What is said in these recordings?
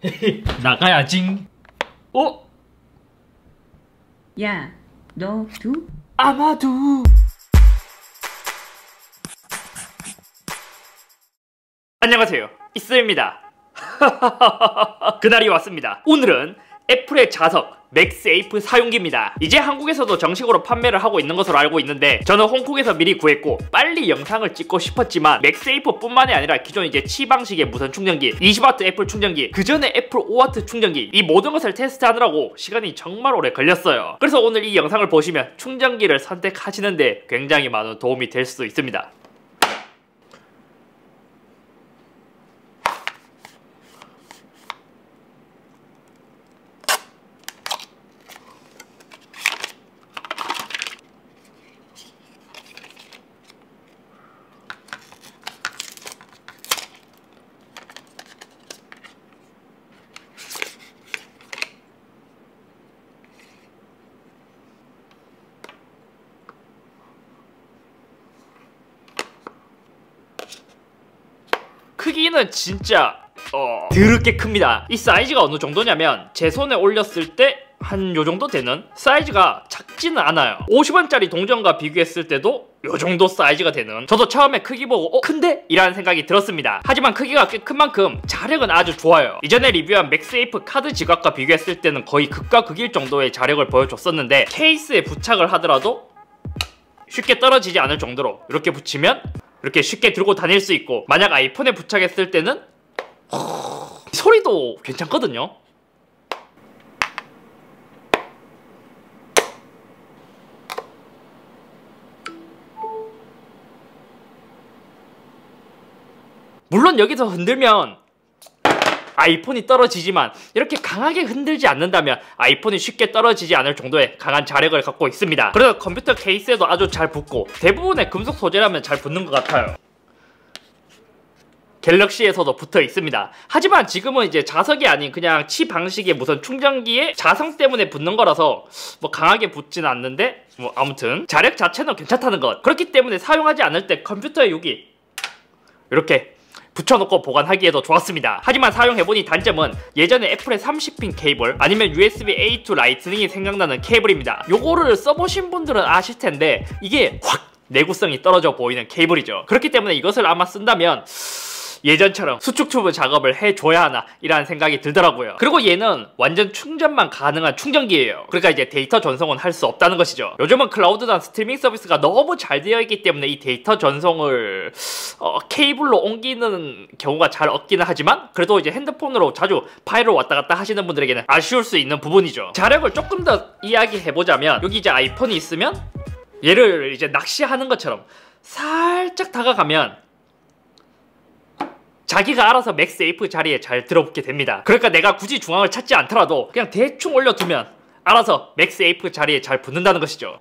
나가야지. 어? 야, 너 두? 아마도. 안녕하세요, 이스입니다. 그날이 왔습니다. 오늘은 애플의 자석 맥세이프 사용기입니다. 이제 한국에서도 정식으로 판매를 하고 있는 것으로 알고 있는데 저는 홍콩에서 미리 구했고 빨리 영상을 찍고 싶었지만 맥세이프 뿐만이 아니라 기존 이제 치 방식의 무선 충전기, 20W 애플 충전기, 그 전에 애플 5W 충전기, 이 모든 것을 테스트하느라고 시간이 정말 오래 걸렸어요. 그래서 오늘 이 영상을 보시면 충전기를 선택하시는데 굉장히 많은 도움이 될 수 있습니다. 크기는 진짜 드럽게 큽니다. 이 사이즈가 어느 정도냐면 제 손에 올렸을 때 한 요정도 되는 사이즈가 작지는 않아요. 50원짜리 동전과 비교했을 때도 요정도 사이즈가 되는, 저도 처음에 크기 보고 큰데? 이라는 생각이 들었습니다. 하지만 크기가 꽤 큰 만큼 자력은 아주 좋아요. 이전에 리뷰한 맥세이프 카드 지갑과 비교했을 때는 거의 극과 극일 정도의 자력을 보여줬었는데 케이스에 부착을 하더라도 쉽게 떨어지지 않을 정도로 이렇게 붙이면 이렇게 쉽게 들고 다닐 수 있고, 만약 아이폰에 부착했을 때는 소리도 괜찮거든요. 물론 여기서 흔들면 아이폰이 떨어지지만 이렇게 강하게 흔들지 않는다면 아이폰이 쉽게 떨어지지 않을 정도의 강한 자력을 갖고 있습니다. 그래서 컴퓨터 케이스에도 아주 잘 붙고 대부분의 금속 소재라면 잘 붙는 것 같아요. 갤럭시에서도 붙어 있습니다. 하지만 지금은 이제 자석이 아닌 그냥 치 방식의 무선 충전기에 자성 때문에 붙는 거라서 뭐 강하게 붙지는 않는데 뭐 아무튼 자력 자체는 괜찮다는 것. 그렇기 때문에 사용하지 않을 때 컴퓨터에 여기 이렇게 붙여놓고 보관하기에도 좋았습니다. 하지만 사용해보니 단점은 예전에 애플의 30핀 케이블 아니면 USB A to 라이트닝이 생각나는 케이블입니다. 요거를 써보신 분들은 아실텐데 이게 확 내구성이 떨어져 보이는 케이블이죠. 그렇기 때문에 이것을 아마 쓴다면 예전처럼 수축 튜브 작업을 해줘야 하나 이라는 생각이 들더라고요. 그리고 얘는 완전 충전만 가능한 충전기예요. 그러니까 이제 데이터 전송은 할 수 없다는 것이죠. 요즘은 클라우드나 스트리밍 서비스가 너무 잘 되어 있기 때문에 이 데이터 전송을 케이블로 옮기는 경우가 잘 없기는 하지만 그래도 이제 핸드폰으로 자주 파일을 왔다 갔다 하시는 분들에게는 아쉬울 수 있는 부분이죠. 자력을 조금 더 이야기해보자면 여기 이제 아이폰이 있으면 얘를 이제 낚시하는 것처럼 살짝 다가가면 자기가 알아서 맥세이프 자리에 잘 들어붙게 됩니다. 그러니까 내가 굳이 중앙을 찾지 않더라도 그냥 대충 올려두면 알아서 맥세이프 자리에 잘 붙는다는 것이죠.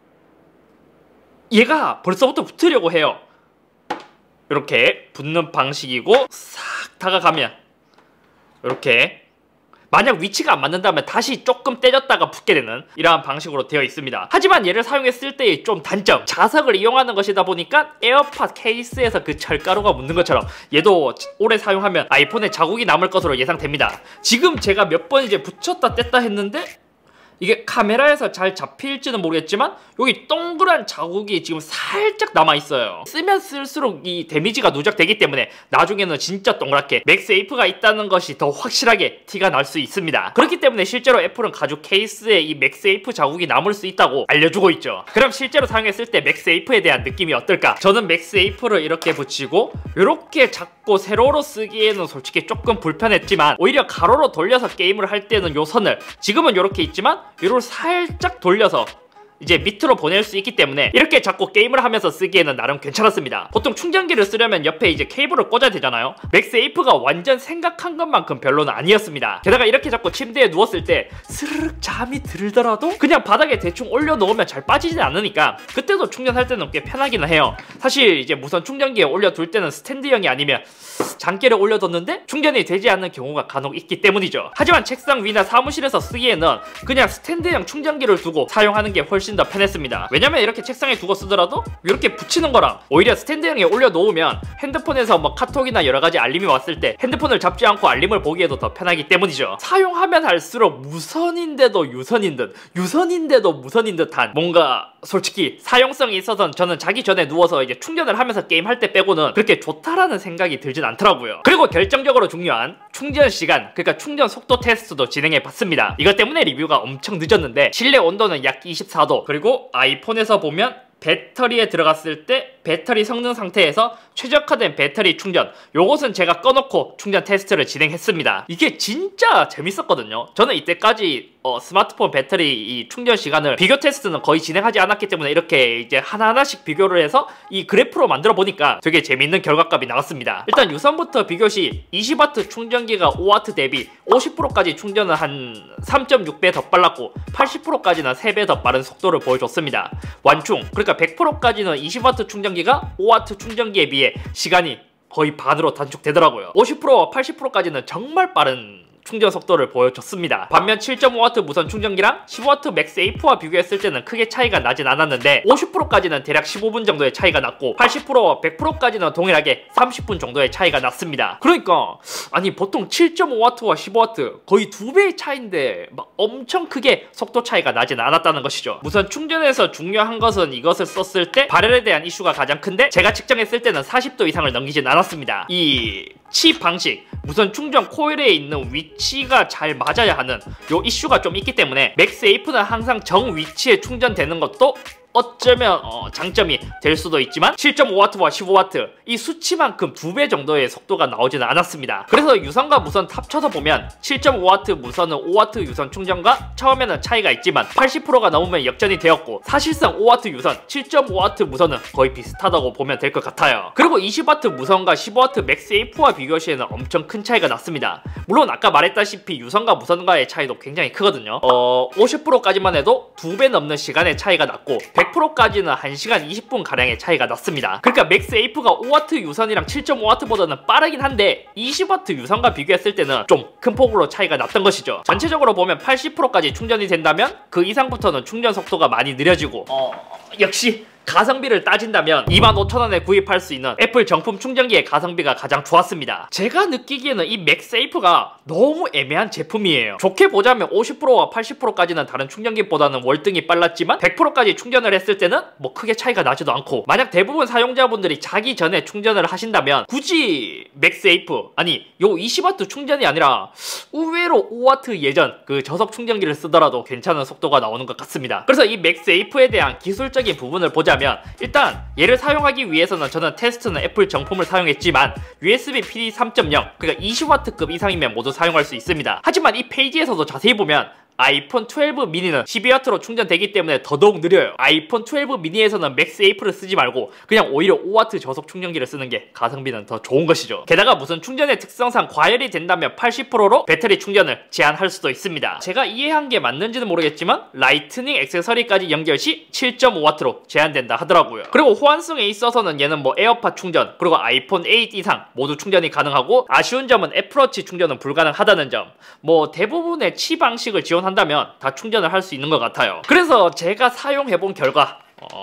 얘가 벌써부터 붙으려고 해요. 이렇게 붙는 방식이고 싹 다가가면 이렇게, 만약 위치가 안 맞는다면 다시 조금 떼졌다가 붙게 되는 이러한 방식으로 되어 있습니다. 하지만 얘를 사용했을 때의 좀 단점, 자석을 이용하는 것이다 보니까 에어팟 케이스에서 그 철가루가 묻는 것처럼 얘도 오래 사용하면 아이폰에 자국이 남을 것으로 예상됩니다. 지금 제가 몇 번 이제 붙였다 뗐다 했는데 이게 카메라에서 잘 잡힐지는 모르겠지만 여기 동그란 자국이 지금 살짝 남아있어요. 쓰면 쓸수록 이 데미지가 누적되기 때문에 나중에는 진짜 동그랗게 맥세이프가 있다는 것이 더 확실하게 티가 날 수 있습니다. 그렇기 때문에 실제로 애플은 가죽 케이스에 이 맥세이프 자국이 남을 수 있다고 알려주고 있죠. 그럼 실제로 사용했을 때 맥세이프에 대한 느낌이 어떨까? 저는 맥세이프를 이렇게 붙이고 이렇게 잡고 세로로 쓰기에는 솔직히 조금 불편했지만 오히려 가로로 돌려서 게임을 할 때는 요 선을, 지금은 이렇게 있지만 이걸 살짝 돌려서 이제 밑으로 보낼 수 있기 때문에 이렇게 잡고 게임을 하면서 쓰기에는 나름 괜찮았습니다. 보통 충전기를 쓰려면 옆에 이제 케이블을 꽂아야 되잖아요. 맥세이프가 완전 생각한 것만큼 별로는 아니었습니다. 게다가 이렇게 잡고 침대에 누웠을 때 스르륵 잠이 들더라도 그냥 바닥에 대충 올려놓으면 잘 빠지진 않으니까 그때도 충전할 때는 꽤 편하기는 해요. 사실 이제 무선 충전기에 올려둘 때는 스탠드형이 아니면 장기를 올려뒀는데 충전이 되지 않는 경우가 간혹 있기 때문이죠. 하지만 책상 위나 사무실에서 쓰기에는 그냥 스탠드형 충전기를 두고 사용하는 게 훨씬 훨씬 더 편했습니다. 왜냐면 이렇게 책상에 두고 쓰더라도 이렇게 붙이는 거랑 오히려 스탠드형에 올려놓으면 핸드폰에서 뭐 카톡이나 여러가지 알림이 왔을 때 핸드폰을 잡지 않고 알림을 보기에도 더 편하기 때문이죠. 사용하면 할수록 무선인데도 유선인 듯, 유선인데도 무선인 듯한, 뭔가 솔직히 사용성이 있어서 저는 자기 전에 누워서 이제 충전을 하면서 게임할 때 빼고는 그렇게 좋다라는 생각이 들진 않더라고요. 그리고 결정적으로 중요한 충전 시간, 그러니까 충전 속도 테스트도 진행해 봤습니다. 이것 때문에 리뷰가 엄청 늦었는데 실내 온도는 약 24도, 그리고 아이폰에서 보면 배터리에 들어갔을 때 배터리 성능 상태에서 최적화된 배터리 충전, 요것은 제가 꺼놓고 충전 테스트를 진행했습니다. 이게 진짜 재밌었거든요. 저는 이때까지 스마트폰 배터리 이 충전 시간을 비교 테스트는 거의 진행하지 않았기 때문에 이렇게 이제 하나하나씩 비교를 해서 이 그래프로 만들어 보니까 되게 재밌는 결과값이 나왔습니다. 일단 유선부터 비교 시 20W 충전기가 5W 대비 50%까지 충전을 한 3.6배 더 빨랐고 80%까지는 3배 더 빠른 속도를 보여줬습니다. 완충, 그러니까 100%까지는 20W 충전기가 5W 충전기에 비해 시간이 거의 반으로 단축되더라고요. 50%와 80%까지는 정말 빠른 충전 속도를 보여줬습니다. 반면 7.5W 무선 충전기랑 15W 맥세이프와 비교했을 때는 크게 차이가 나진 않았는데 50%까지는 대략 15분 정도의 차이가 났고 80%와 100%까지는 동일하게 30분 정도의 차이가 났습니다. 그러니까 아니 보통 7.5W와 15W 거의 2배의 차이인데 막 엄청 크게 속도 차이가 나진 않았다는 것이죠. 무선 충전에서 중요한 것은 이것을 썼을 때 발열에 대한 이슈가 가장 큰데 제가 측정했을 때는 40도 이상을 넘기진 않았습니다. 이 치 방식, 무선 충전 코일에 있는 위치가 잘 맞아야 하는 요 이슈가 좀 있기 때문에 맥세이프는 항상 정 위치에 충전되는 것도 어쩌면 장점이 될 수도 있지만 7.5W와 15W 이 수치만큼 2배 정도의 속도가 나오지는 않았습니다. 그래서 유선과 무선 합쳐서 보면 7.5W 무선은 5W 유선 충전과 처음에는 차이가 있지만 80%가 넘으면 역전이 되었고 사실상 5W 유선, 7.5W 무선은 거의 비슷하다고 보면 될 것 같아요. 그리고 20W 무선과 15W 맥세이프와 비교 시에는 엄청 큰 차이가 났습니다. 물론 아까 말했다시피 유선과 무선과의 차이도 굉장히 크거든요. 50%까지만 해도 2배 넘는 시간의 차이가 났고 100%까지는 1시간 20분가량의 차이가 났습니다. 그러니까 맥세이프가 5W 유선이랑 7.5W보다는 빠르긴 한데 20W 유선과 비교했을 때는 좀 큰 폭으로 차이가 났던 것이죠. 전체적으로 보면 80%까지 충전이 된다면 그 이상부터는 충전 속도가 많이 느려지고 역시 가성비를 따진다면 25,000원에 구입할 수 있는 애플 정품 충전기의 가성비가 가장 좋았습니다. 제가 느끼기에는 이 맥세이프가 너무 애매한 제품이에요. 좋게 보자면 50%와 80%까지는 다른 충전기보다는 월등히 빨랐지만 100%까지 충전을 했을 때는 뭐 크게 차이가 나지도 않고, 만약 대부분 사용자분들이 자기 전에 충전을 하신다면 굳이 맥세이프, 아니 요 20W 충전이 아니라 의외로 5W 예전 그 저속 충전기를 쓰더라도 괜찮은 속도가 나오는 것 같습니다. 그래서 이 맥세이프에 대한 기술적인 부분을 보자면 일단 얘를 사용하기 위해서는 저는 테스트는 애플 정품을 사용했지만 USB PD 3.0 그러니까 20W급 이상이면 모두 사용할 수 있습니다. 하지만 이 페이지에서도 자세히 보면 아이폰 12 미니는 12W로 충전되기 때문에 더더욱 느려요. 아이폰 12 미니에서는 맥세이프를 쓰지 말고 그냥 오히려 5W 저속 충전기를 쓰는 게 가성비는 더 좋은 것이죠. 게다가 무슨 충전의 특성상 과열이 된다면 80%로 배터리 충전을 제한할 수도 있습니다. 제가 이해한 게 맞는지는 모르겠지만 라이트닝 액세서리까지 연결 시 7.5W로 제한된다 하더라고요. 그리고 호환성에 있어서는 얘는 뭐 에어팟 충전 그리고 아이폰 8 이상 모두 충전이 가능하고, 아쉬운 점은 애플워치 충전은 불가능하다는 점. 뭐 대부분의 치 방식을 한다면 다 충전을 할 수 있는 것 같아요. 그래서 제가 사용해본 결과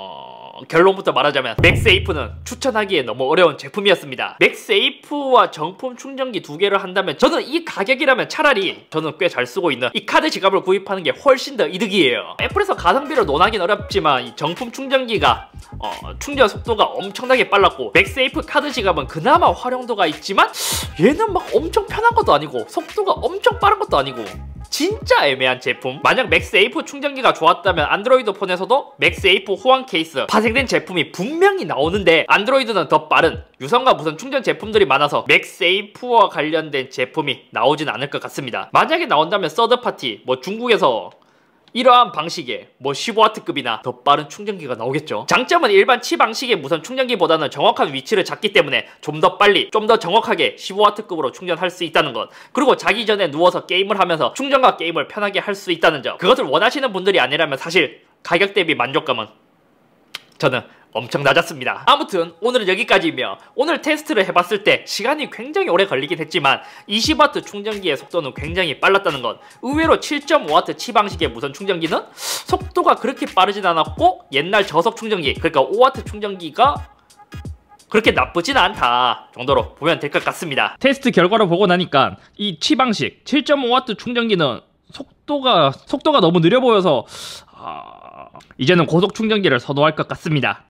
결론부터 말하자면 맥세이프는 추천하기에 너무 어려운 제품이었습니다. 맥세이프와 정품 충전기 두 개를 한다면 저는 이 가격이라면 차라리 저는 꽤 잘 쓰고 있는 이 카드 지갑을 구입하는 게 훨씬 더 이득이에요. 애플에서 가성비를 논하긴 어렵지만 이 정품 충전기가 충전 속도가 엄청나게 빨랐고, 맥세이프 카드 지갑은 그나마 활용도가 있지만 얘는 막 엄청 편한 것도 아니고 속도가 엄청 빠른 것도 아니고 진짜 애매한 제품. 만약 맥세이프 충전기가 좋았다면 안드로이드 폰에서도 맥세이프 호환 케이스 파생된 제품이 분명히 나오는데 안드로이드는 더 빠른 유선과 무선 충전 제품들이 많아서 맥세이프와 관련된 제품이 나오진 않을 것 같습니다. 만약에 나온다면 서드파티 뭐 중국에서 이러한 방식의 뭐 15W급이나 더 빠른 충전기가 나오겠죠. 장점은 일반 치 방식의 무선 충전기보다는 정확한 위치를 잡기 때문에 좀 더 빨리, 좀 더 정확하게 15W급으로 충전할 수 있다는 것, 그리고 자기 전에 누워서 게임을 하면서 충전과 게임을 편하게 할 수 있다는 점. 그것을 원하시는 분들이 아니라면 사실 가격 대비 만족감은 저는 엄청 낮았습니다. 아무튼 오늘은 여기까지이며 오늘 테스트를 해봤을 때 시간이 굉장히 오래 걸리긴 했지만 20W 충전기의 속도는 굉장히 빨랐다는 것. 의외로 7.5W 치 방식의 무선 충전기는 속도가 그렇게 빠르진 않았고 옛날 저속 충전기 그러니까 5W 충전기가 그렇게 나쁘진 않다 정도로 보면 될 것 같습니다. 테스트 결과를 보고 나니까 이 치 방식 7.5W 충전기는 속도가 너무 느려 보여서 이제는 고속 충전기를 선호할 것 같습니다.